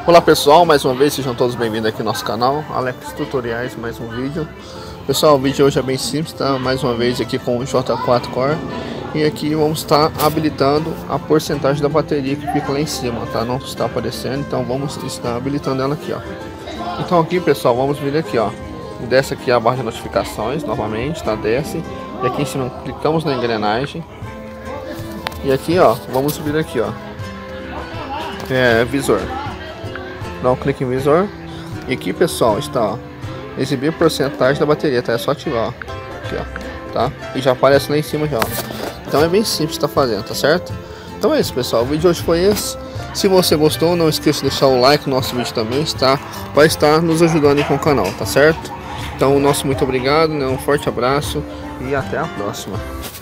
Olá pessoal, mais uma vez sejam todos bem-vindos aqui no nosso canal Alex Tutoriais, mais um vídeo. Pessoal, o vídeo de hoje é bem simples, tá? Mais uma vez aqui com o J4 Core. E aqui vamos estar habilitando a porcentagem da bateria que fica lá em cima, tá? Não está aparecendo, então vamos estar habilitando ela aqui, ó. Então aqui pessoal, vamos vir aqui, ó. Desce aqui a barra de notificações novamente, tá? Desce. E aqui em cima clicamos na engrenagem. E aqui, ó, vamos vir aqui, ó. Visor. Dá um clique em visor. E aqui pessoal está, ó, exibir porcentagem da bateria, tá? É só ativar, ó. Aqui, ó, tá? E já aparece lá em cima já, ó. Então é bem simples tá fazendo, tá certo? Então é isso pessoal, o vídeo de hoje foi esse. Se você gostou, não esqueça de deixar o like no nosso vídeo também, está? Vai estar nos ajudando aí com o canal, tá certo? Então o nosso muito obrigado, né? Um forte abraço e até a próxima.